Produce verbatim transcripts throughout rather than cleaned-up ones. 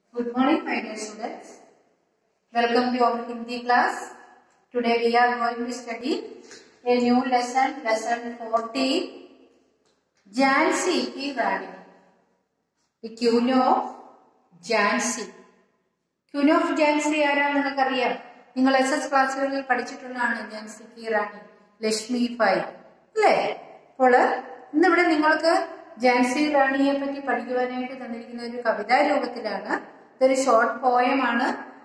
Good morning, my dear students. Welcome to our Hindi class. Today we are going to study a new lesson, lesson fourteen. Jhansi ki Rani. The Queen of Jhansi. Queen of Jhansi ആരാണ് നിങ്ങൾക്ക് അറിയാം? നിങ്ങൾ S S ക്ലാസ്സുകളിൽ പഠിച്ചിട്ടുള്ളതാണ് ഝാൻസി കി റാണി ലക്ഷ്മി ഭായ് അല്ലേ? അപ്പോൾ ഇന്നിവിടെ നിങ്ങൾക്ക് ഝാൻസി റാണിയെ പറ്റി പഠിക്കുവാനായിട്ട് തന്നിരിക്കുന്ന ഒരു കവിതാ രൂപത്തിലാണ്. ഇതൊരു ഷോർട്ട് പോയമാണ്.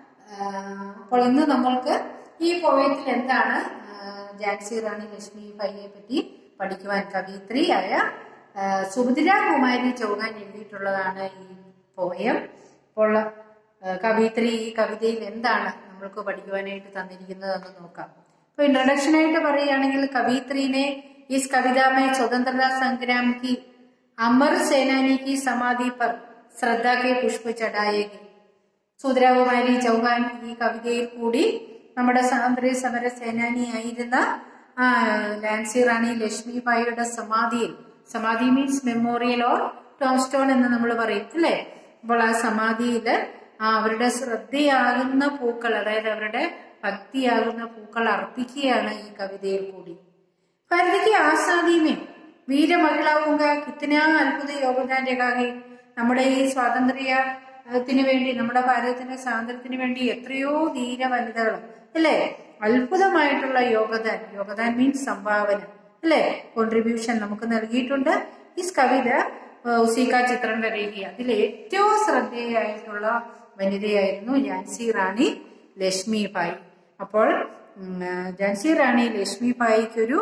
അപ്പോൾ ഇന്ന് നമ്മൾക്ക് ഈ പോയത്തിൽ എന്താണ് ഝാൻസി റാണി ലക്ഷ്മി ഭായിയെ പറ്റി പഠിക്കുവാൻ കവിത്രിയായ സുഭദ്ര കുമാരി ചൗഹാൻ എഴുതിയിട്ടുള്ളതാണ് ഈ പോയം. അപ്പോൾ കവിത്രി ഈ കവിതയിൽ എന്താണ് നമ്മൾക്ക് പഠിക്കുവാനായിട്ട് തന്നിരിക്കുന്നതെന്ന് നോക്കാം. ഇപ്പൊ इंट्रोडक्शन ആയിട്ട് പറയുകയാണെങ്കിൽ കവിത്രിനെ इस कविता में स्वतंत्रता संग्राम की अमर सेनानी की समाधि पर श्रद्धा के पुष्प चढ़ाएगी. സുഭദ്രാകുമാരി ചൗഹാൻ ഈ കവിതയിൽ കൂടി നമ്മുടെ സ്വാതന്ത്ര്യ സമര സേനാനിയായിരുന്ന ഝാൻസി റാണി ലക്ഷ്മി ഭായിയുടെ സമാധിയിൽ, സമാധി മീൻസ് മെമ്മോറിയൽ ഓർ ടോംസ്റ്റോൺ എന്ന് നമ്മൾ പറയും അല്ലേ? അപ്പോൾ ആ സമാധിയില് ആ അവരുടെ ശ്രദ്ധയാകുന്ന പൂക്കൾ, അതായത് അവരുടെ ഭക്തിയാകുന്ന പൂക്കൾ അർപ്പിക്കുകയാണ് ഈ കവിതയിൽ കൂടി. ഭാരതയ്ക്ക് ആസാദിമേ വീര മഹിളാവുക കിത്തന അത്ഭുത യോഗദാൻ രേഖാകെ. നമ്മുടെ ഈ സ്വാതന്ത്ര്യത്തിന് വേണ്ടി, നമ്മുടെ ഭാരതത്തിന്റെ സ്വാതന്ത്ര്യത്തിന് വേണ്ടി എത്രയോ ധീര വനിതകൾ അല്ലേ, അത്ഭുതമായിട്ടുള്ള യോഗദാൻ, യോഗദാൻ മീൻസ് സംഭാവന അല്ലെ, കോൺട്രിബ്യൂഷൻ നമുക്ക് നൽകിയിട്ടുണ്ട്. ഈ കവിത ഉസീക ചിത്രം വരേഖി, അതിൽ ഏറ്റവും ശ്രദ്ധേയായിട്ടുള്ള വനിതയായിരുന്നു ഝാൻസി റാണി ലക്ഷ്മി ഭായ്. അപ്പോൾ ഝാൻസി റാണി ലക്ഷ്മി ഭായിക്കൊരു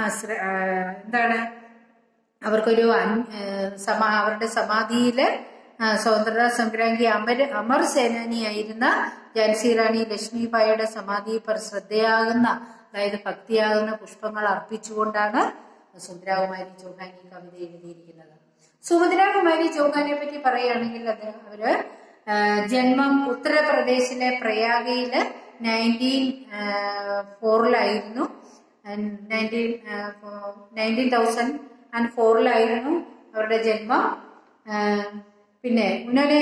എന്താണ്, അവർക്കൊരു സമാ അവരുടെ സമാധിയില് സ്വാതന്ത്ര്യ സംഗ്രാമി അമർ അമർ സേനാനിയായിരുന്ന ഝാൻസി റാണി ലക്ഷ്മി ഭായിയുടെ സമാധി പർ ശ്രദ്ധയാകുന്ന, അതായത് ഭക്തിയാകുന്ന പുഷ്പങ്ങൾ അർപ്പിച്ചുകൊണ്ടാണ് സുഭദ്രാകുമാരി ചൗഹാൻ ഈ കവിത എഴുതിയിരിക്കുന്നത്. സുഭദ്രാകുമാരി ചൗഹാനെ പറ്റി പറയുകയാണെങ്കിൽ അത് അവര് ജന്മം ഉത്തർപ്രദേശിലെ പ്രയാഗയില് നയൻറ്റീൻ ഫോറിലായിരുന്നു നയൻറ്റീൻ നയൻറ്റീൻ തൗസൻഡ് ആൻഡ് ഫോറിലായിരുന്നു അവരുടെ ജന്മം. പിന്നെ ഉന്നനെ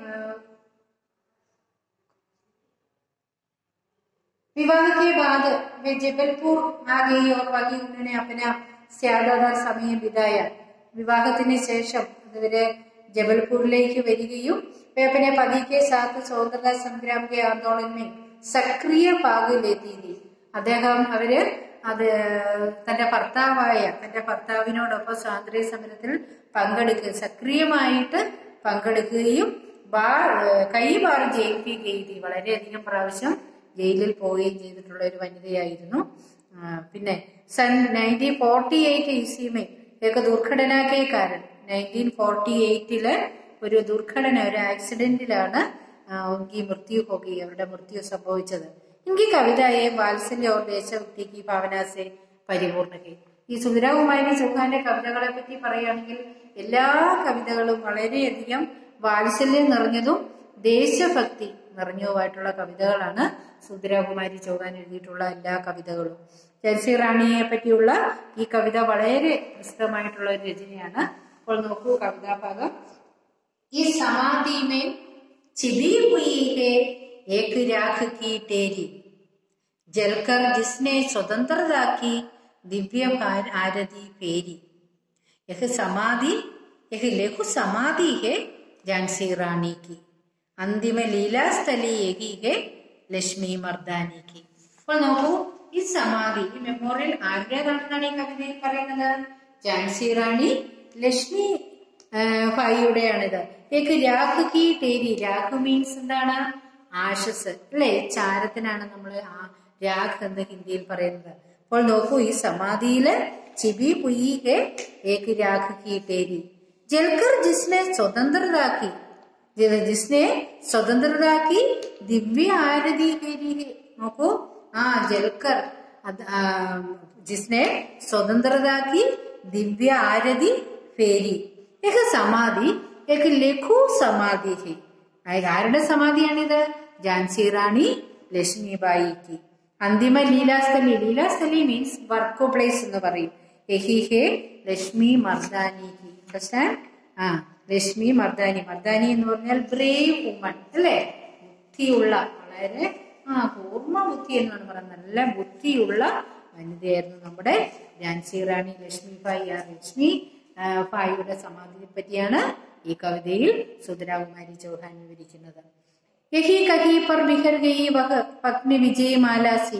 विवाह के बाद वे जबलपुर आ गई और वहीं उन्होंने अपना ज्यादातर സമയം बिताया. വിവാഹത്തിന് ശേഷം ഇവര് ജബൽപൂരിലേക്ക് വരികയും वे अपने पति के साथ स्वतंत्रता संग्राम के आंदोलन में सक्रिय भाग लेती थी. അദ്ദേഹം അവര് അത് തന്റെ ഭർത്താവായ തന്റെ ഭർത്താവിനോടൊപ്പം സ്വാതന്ത്ര്യ സമരത്തിൽ പങ്കെടുക്കുക സക്രിയമായിട്ട് പങ്കെടുക്കുകയും കൈ ബാർ ജയിൽക്ക് ചെയ്തി, വളരെയധികം പ്രാവശ്യം ജയിലിൽ പോവുകയും ചെയ്തിട്ടുള്ള ഒരു വനിതയായിരുന്നു. പിന്നെ സൺ നയൻറ്റീൻ ഫോർട്ടി എയ്റ്റ് ഈസിമേ ഏക ദുർഘടനാക്കെ കാരണം നയൻറ്റീൻ ഫോർട്ടി എയ്റ്റില് ഒരു ദുർഘടന, ഒരു ആക്സിഡന്റിലാണ് ഉनकी मृत्यु हो गई, അവരുടെ മൃത്യു സംഭവിച്ചത്. इनकी कविताएं वात्सल्य और देशभक्ति की भावना से परिपूर्ण है. ഈ സുഭദ്രാകുമാരി ചൗഹാന്റെ കവിതകളെ പറ്റി പറയുകയാണെങ്കിൽ എല്ലാ കവിതകളും വളരെയധികം വാത്സല്യം നിറഞ്ഞതും ദേശഭക്തി നിറഞ്ഞതുമായിട്ടുള്ള കവിതകളാണ് സുഭദ്രാകുമാരി ചൗഹാൻ എഴുതിയിട്ടുള്ള എല്ലാ കവിതകളും. ഝാൻസി റാണിയെ പറ്റിയുള്ള ഈ കവിത വളരെ പ്രസിദ്ധമായിട്ടുള്ള ഒരു രചനയാണ്. അപ്പോൾ നോക്കൂ കവിതാഭാഗം. ഈ समाधि में छिपी हुई है एक राख की टेरी, जलकर जिसने स्वतंत्रता की दिव्य आरती फेरी. यह समाधि यह लघु समाधि है ഝാൻസി റാണി की, अंतिम लीला स्थली यही है ലക്ഷ്മി മർദാനി की. അപ്പോൾ നോക്കൂ ഈ സമാധി, ഈ മെമ്മോറിയൽ ആരുടേതാണെന്നാണ് ഈ കവിതയിൽ പറയുന്നത്? ഝാൻസി റാണി ലക്ഷ്മി ഭായിയുടെയാണിത്. ഏക്ക് രാഖ് കി ടേരി, രാഖ് മീൻസ് എന്താണ്? ആശസ് അല്ലെ, ചാരത്തിനാണ് നമ്മൾ രാഖ് എന്ന് ഹിന്ദിയിൽ പറയുന്നത്. അപ്പോൾ നോക്കൂ ഈ സമാധിയില് ചിബി പുയി ഹെ ഏക്ക് രാഖ് കി ടേരി, ജൽക്കർ ജിസ്നെ സ്വതന്ത്രതാക്കി ജിസ്നെ സ്വതന്ത്രതാക്കി ദിവ്യ ആരതി കേരി ഹെ. നോക്കൂ ആ ജൽക്കർ ജിസ്നെ സ്വതന്ത്രതാക്കി ദിവ്യ ആരതി ഫേരി. ഏക സമാധി ഏക ലഘു സമാധി ഹെ. ആരുടെ സമാധിയാണിത്? ഝാൻസി റാണി ലക്ഷ്മിബായിക്ക്. അന്തിമ ലീലാസ്ഥലി, ലീലാസ്ഥലി മീൻസ് വർക്ക് പ്ലേസ് എന്ന് പറയും. യഹി ഹെ ലക്ഷ്മി മർദാനി. അണ്ടർസ്റ്റാൻഡ്? ആ ലക്ഷ്മി മർദാനി. മർദാനി എന്ന് പറഞ്ഞാൽ ബ്രേവ് വുമൺ അല്ലേ, ബുദ്ധിയുള്ള, വളരെ ആ പൂർണ്ണ ബുദ്ധി എന്നാണ് പറയുന്നത്, നല്ല ബുദ്ധിയുള്ള വനിതയായിരുന്നു നമ്മുടെ ഝാൻസി റാണി ലക്ഷ്മിബായി. ആ ലക്ഷ്മി ഭായിയുടെ സമാധിയെ പറ്റിയാണ് ഈ കവിതയിൽ സുന്ദരാകുമാരി ചൗഹാൻ വിവരിക്കുന്നത്. യഹി കഹി പർ ബിഹർ ഗയി വഹ പത്നി വിജയ് മാലാസി,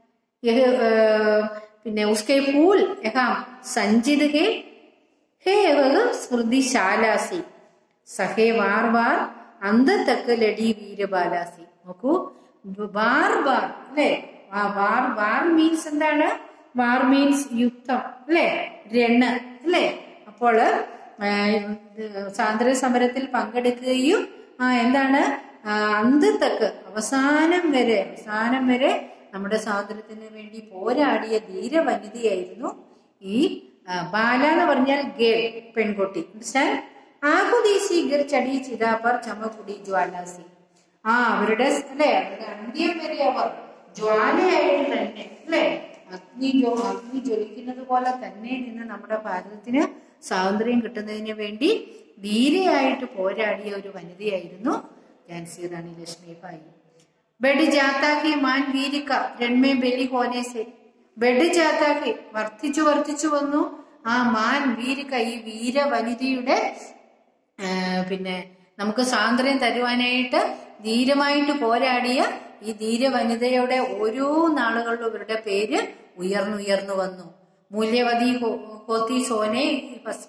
പിന്നെ ഉസ്കെ ഫൂൽ യഹാം സഞ്ചിത് ഹേ ഹേ വഹ സ്മൃതി ശാലാസി സഹേ വാർ വാർ അന്ത തക്ക് ലടി വീരബാലാസി. നോക്കൂ, വാർ വാർ അല്ലെ, വാർ വാർ മീൻസ് എന്താണ്? വാർ മീൻസ് യുദ്ധം അല്ലെ, രണ അല്ലെ. അപ്പോൾ സ്വാതന്ത്ര്യ സമരത്തിൽ പങ്കെടുക്കുകയും ആ എന്താണ് അന്തത്തക്ക് അവസാനം വരെ അവസാനം വരെ നമ്മുടെ സ്വാതന്ത്ര്യത്തിന് വേണ്ടി പോരാടിയ ധീര വനിതയായിരുന്നു ഈ ബാല എന്ന് പറഞ്ഞാൽ ഗേൾ, പെൺകുട്ടി. ആഹുദീസി ഗിർ ചടി ചിതാപർ ചമകുടി ജ്വാലാസി. ആ അവരുടെ അല്ലെ അവരുടെ അന്ത്യം വരെ അവർ ജ്വാലയായിട്ട് തന്നെ അല്ലെ, അഗ്നി ജോ അഗ്നി ജ്വലിക്കുന്നത് പോലെ തന്നെ നിന്ന് നമ്മുടെ ഭാരതത്തിന് സ്വാതന്ത്ര്യം കിട്ടുന്നതിന് വേണ്ടി ധീരയായിട്ട് പോരാടിയ ഒരു വനിതയായിരുന്നു ഝാൻസി റാണി ലക്ഷ്മിബായി. ബെഡ് ജാത്താക്കി മാൻ വീരിക്ക രൺമേ ബലി ഹോനേസെ. ബെഡ് ജാത്താക്കി വർദ്ധിച്ചു വർദ്ധിച്ചു വന്നു ആ മാൻ വീരിക്ക, ഈ വീര വനിതയുടെ പിന്നെ നമുക്ക് സ്വാതന്ത്ര്യം തരുവാനായിട്ട് ധീരമായിട്ട് പോരാടിയ ഈ ധീര വനിതയുടെ ഓരോ നാളുകളിലും ഇവരുടെ പേര് ഉയർന്നുയർന്നു വന്നു. മൂല്യവതി ഹോത്തി സോനെ ഭസ്മ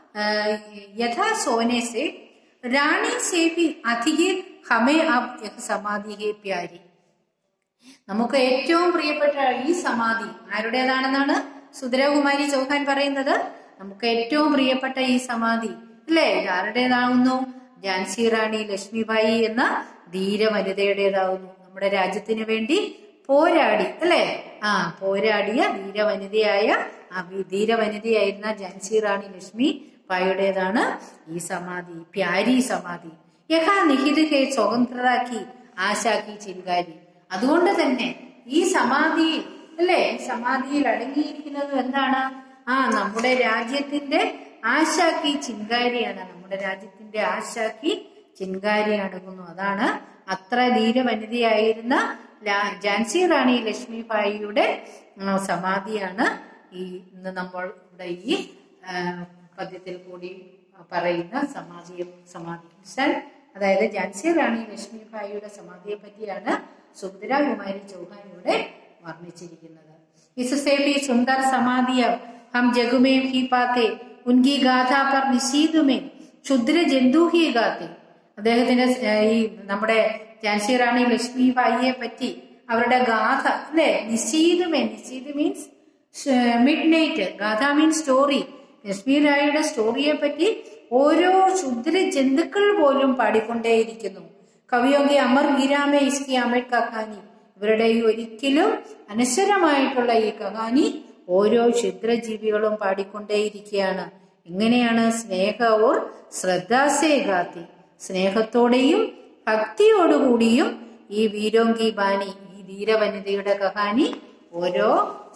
യഥാ സോനെ സെ റാണി സേ ഭി അധികെ ഹമേ അബ് സമാധി ഹേ പ്യാരി. നമുക്ക് ഏറ്റവും പ്രിയപ്പെട്ട ഈ സമാധി ആരുടേതാണെന്നാണ് സുന്ദരകുമാരി ചൗഹാൻ പറയുന്നത്. നമുക്ക് ഏറ്റവും പ്രിയപ്പെട്ട ഈ സമാധി അല്ലേ ആരുടേതാവുന്നു? ഝാൻസി റാണി ലക്ഷ്മിബായി എന്ന ധീര വനിതയുടേതാവുന്നു. നമ്മുടെ രാജ്യത്തിന് വേണ്ടി പോരാടി അല്ലെ, ആ പോരാടിയ ധീര വനിതയായ ആ ധീര വനിതയായിരുന്ന ഝാൻസി റാണി ലക്ഷ്മി ബായിയുടേതാണ് ഈ സമാധി, പ്യാരി സമാധി. യഹാ നിഹിത് ഹേ സ്വതന്ത്രരാക്കി ആശാക്കി ചിൻകാരി. അതുകൊണ്ട് തന്നെ ഈ സമാധിയിൽ അല്ലെ സമാധിയിൽ അടങ്ങിയിരിക്കുന്നത് എന്താണ്? ആ നമ്മുടെ രാജ്യത്തിന്റെ ആശാക്കി ചിൻകാരിയാണ്. നമ്മുടെ രാജ്യത്തിന്റെ ആശാക്കി ചിൻകാരി അടങ്ങുന്നു. അതാണ് അത്ര ധീര വനിതയായിരുന്ന ഝാൻസി റാണി ലക്ഷ്മിബായിയുടെ സമാധിയാണ് ഈ ഇന്ന് നമ്മൾ ഇവിടെ ഈ പദ്യത്തിൽ കൂടി പറയുന്ന സമാധി സമാധി അതായത് ഝാൻസി റാണി ലക്ഷ്മിബായിയുടെ സമാധിയെ പറ്റിയാണ് സുന്ദരകുമാരി ചൗഹാൻ ഇവിടെ വർണ്ണിച്ചിരിക്കുന്നത്. इससे भी सुंदर समाधियां हम जग में ही पाते, उनकी गाथा पर निशीद में क्षुद्र जंतु ही गाते. അദ്ദേഹത്തിന് ഈ നമ്മുടെ ഝാൻസി റാണി ലക്ഷ്മിബായിയെ പറ്റി അവരുടെ ഗാഥ അല്ലെ നിശീദമേ, നിശീദ് മീൻസ് മിഡ് നൈറ്റ്, ഗാഥ മീൻസ് സ്റ്റോറി. ലക്ഷ്മിബായിയുടെ സ്റ്റോറിയെ പറ്റി ഓരോ ക്ഷുദ്ര ജന്തുക്കൾ പോലും പാടിക്കൊണ്ടേയിരിക്കുന്നു. കവിയോങ്കി അമർ ഗിരാമേ ഇസ്കി അമിത് കഹാനി. ഇവരുടെ ഈ ഒരിക്കലും അനശ്വരമായിട്ടുള്ള ഈ കഹാനി ഓരോ ക്ഷുദ്രജീവികളും പാടിക്കൊണ്ടേയിരിക്കുകയാണ്. എങ്ങനെയാണ്? സ്നേഹവോർ ശ്രദ്ധാസേ ഗാത്തി. സ്നേഹത്തോടെയും ഭക്തിയോടുകൂടിയും ഈ വീരോങ്കി ബാനി, ഈ ധീരവനിതയുടെ കഹാനി ഓരോ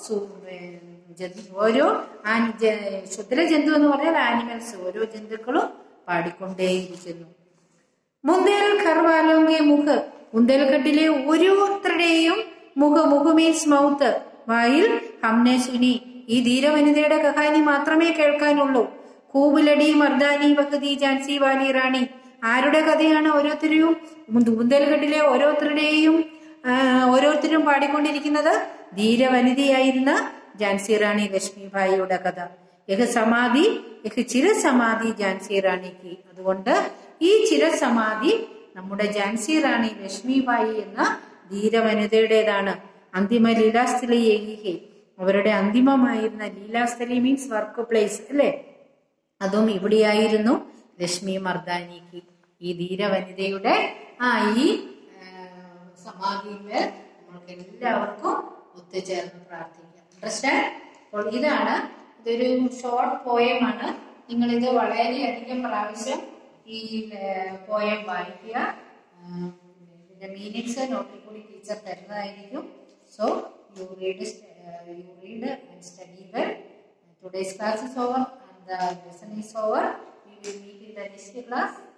ഓരോ ക്ഷുദ്രജന്തു എന്ന് പറഞ്ഞാൽ ആനിമൽസ്, ഓരോ ജന്തുക്കളും പാടിക്കൊണ്ടേയിരിക്കുന്നു. മുന്തേൽ ഖർവാലോങ്കി മുഖ്. മുന്തൽഘട്ടിലെ ഓരോരുത്തരുടെയും മുഖ മുഖ മീൻസ് മൗത്ത്, വായിൽ ഹംനെ സുനി. ഈ ധീരവനിതയുടെ കഹാനി മാത്രമേ കേൾക്കാനുള്ളൂ. കൂബുലടി മർദാനി വഹദി ഝാൻസി വാലി റാണി. ആരുടെ കഥയാണ്? ഓരോരുത്തരും മുന്തൽഘട്ടിലെ ഓരോരുത്തരുടെയും ഓരോരുത്തരും പാടിക്കൊണ്ടിരിക്കുന്നത് ധീരവനിതയായിരുന്ന ഝാൻസി റാണി ലക്ഷ്മിബായിയുടെ കഥ. യഹ് സമാധി യഹ് ചിരസമാധി ഝാൻസി റാണിക്ക്. അതുകൊണ്ട് ഈ ചിരസമാധി നമ്മുടെ ഝാൻസി റാണി ലക്ഷ്മിബായി എന്ന ധീരവനിതയുടേതാണ്. അന്തിമ ലീലാസ്ഥലി യേഹി. അവരുടെ അന്തിമമായിരുന്ന ലീലാസ്ഥലി മീൻസ് വർക്ക് പ്ലേസ് അല്ലെ, അതും ഇവിടെയായിരുന്നു ലക്ഷ്മി മർദാനിക്ക്. ഈ ധീരവനിതയുടെ ആ ഈ സമാധിയില് നമ്മൾക്ക് എല്ലാവർക്കും ഒത്തുചേർന്ന് പ്രാർത്ഥിക്കാം. അണ്ടർസ്റ്റാൻഡ്? അപ്പോൾ ഇതാണ്, ഇതൊരു ഷോർട്ട് പോയമാണ്. നിങ്ങളിത് വളരെയധികം പ്രാവശ്യം ഈ പോയം വായിക്കുക. ഇതിന്റെ മീനിങ്സ് നോട്ടിൽ കൂടി ടീച്ചർ തരുന്നതായിരിക്കും. So you read you read and study well. Today's class is over and the lesson is over. We will meet in the next class.